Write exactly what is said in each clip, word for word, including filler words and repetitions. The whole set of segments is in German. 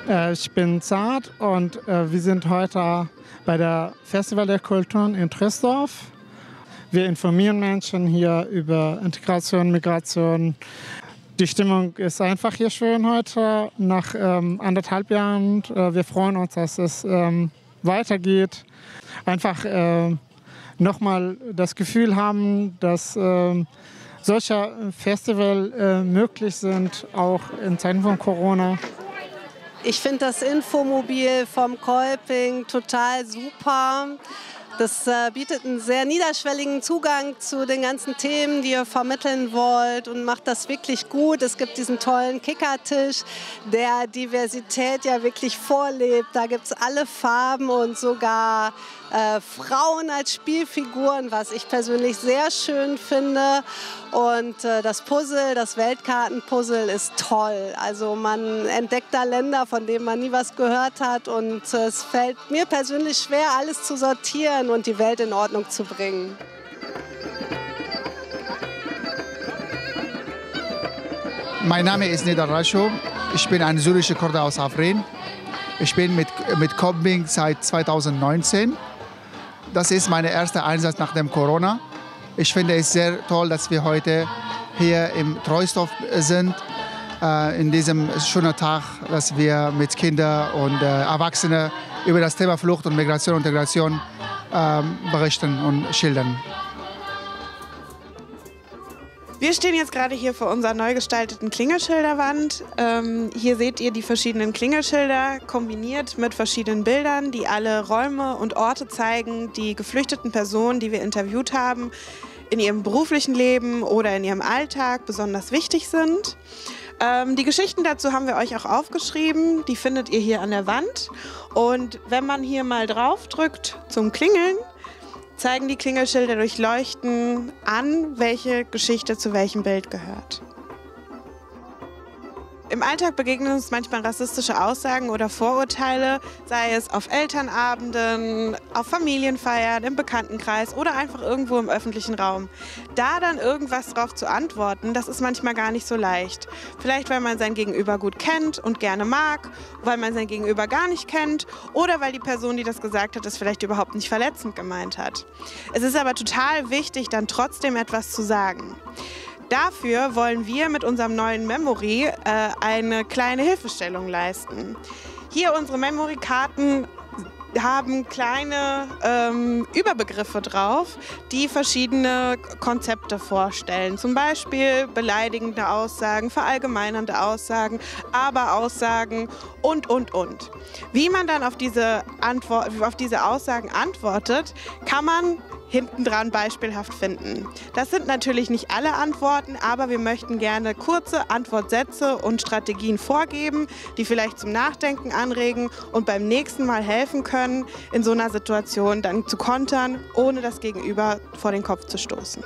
Äh, ich bin Saad und äh, wir sind heute bei der Festival der Kulturen in Trösdorf. Wir informieren Menschen hier über Integration, Migration. Die Stimmung ist einfach hier schön heute, nach ähm, anderthalb Jahren. Äh, wir freuen uns, dass es ähm, weitergeht. Einfach äh, nochmal das Gefühl haben, dass äh, solche Festivals äh, möglich sind, auch in Zeiten von Corona. Ich finde das Infomobil vom Kolping total super. Das äh, bietet einen sehr niederschwelligen Zugang zu den ganzen Themen, die ihr vermitteln wollt, und macht das wirklich gut. Es gibt diesen tollen Kickertisch, der Diversität ja wirklich vorlebt. Da gibt es alle Farben und sogar äh, Frauen als Spielfiguren, was ich persönlich sehr schön finde. Und äh, das Puzzle, das Weltkartenpuzzle ist toll. Also man entdeckt da Länder, von denen man nie was gehört hat. Und äh, es fällt mir persönlich schwer, alles zu sortieren und die Welt in Ordnung zu bringen. Mein Name ist Nidar Rasho. Ich bin ein syrischer Kurde aus Afrin. Ich bin mit, mit Kolping seit zweitausendneunzehn. Das ist mein erster Einsatz nach dem Corona. Ich finde es sehr toll, dass wir heute hier im Trösdorf sind, äh, in diesem schönen Tag, dass wir mit Kindern und äh, Erwachsenen über das Thema Flucht und Migration und Integration äh, berichten und schildern. Wir stehen jetzt gerade hier vor unserer neu gestalteten Klingelschilderwand. Ähm, hier seht ihr die verschiedenen Klingelschilder kombiniert mit verschiedenen Bildern, die alle Räume und Orte zeigen, die geflüchteten Personen, die wir interviewt haben, in ihrem beruflichen Leben oder in ihrem Alltag besonders wichtig sind. Ähm, die Geschichten dazu haben wir euch auch aufgeschrieben, die findet ihr hier an der Wand. Und wenn man hier mal drauf drückt zum Klingeln, zeigen die Klingelschilder durch Leuchten an, welche Geschichte zu welchem Bild gehört. Im Alltag begegnen uns manchmal rassistische Aussagen oder Vorurteile, sei es auf Elternabenden, auf Familienfeiern, im Bekanntenkreis oder einfach irgendwo im öffentlichen Raum. Da dann irgendwas drauf zu antworten, das ist manchmal gar nicht so leicht. Vielleicht, weil man sein Gegenüber gut kennt und gerne mag, weil man sein Gegenüber gar nicht kennt oder weil die Person, die das gesagt hat, es vielleicht überhaupt nicht verletzend gemeint hat. Es ist aber total wichtig, dann trotzdem etwas zu sagen. Dafür wollen wir mit unserem neuen Memory äh, eine kleine Hilfestellung leisten. Hier unsere Memory-Karten haben kleine ähm, Überbegriffe drauf, die verschiedene Konzepte vorstellen. Zum Beispiel beleidigende Aussagen, verallgemeinernde Aussagen, aber Aussagen und, und, und. Wie man dann auf diese, Antwort, auf diese Aussagen antwortet, kann man hinten dran beispielhaft finden. Das sind natürlich nicht alle Antworten, aber wir möchten gerne kurze Antwortsätze und Strategien vorgeben, die vielleicht zum Nachdenken anregen und beim nächsten Mal helfen können, in so einer Situation dann zu kontern, ohne das Gegenüber vor den Kopf zu stoßen.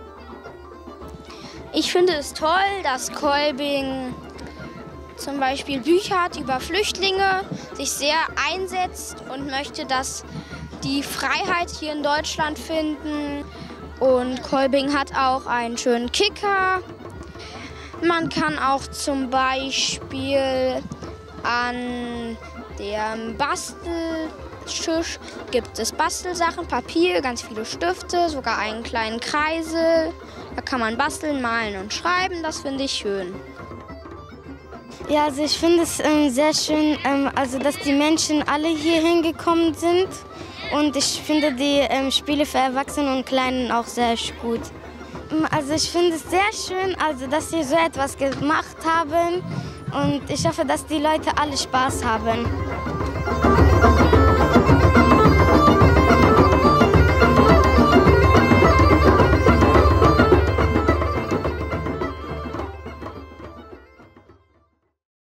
Ich finde es toll, dass Kolping zum Beispiel Bücher hat über Flüchtlinge, sich sehr einsetzt und möchte, dass die Freiheit hier in Deutschland finden. Und Kolping hat auch einen schönen Kicker. Man kann auch zum Beispiel an dem Basteltisch gibt es Bastelsachen, Papier, ganz viele Stifte, sogar einen kleinen Kreisel. Da kann man basteln, malen und schreiben, das finde ich schön. Ja, also ich finde es ähm, sehr schön, ähm, also dass die Menschen alle hier hingekommen sind. Und ich finde die ähm, Spiele für Erwachsene und Kleinen auch sehr gut. Also ich finde es sehr schön, also dass sie so etwas gemacht haben. Und ich hoffe, dass die Leute alle Spaß haben.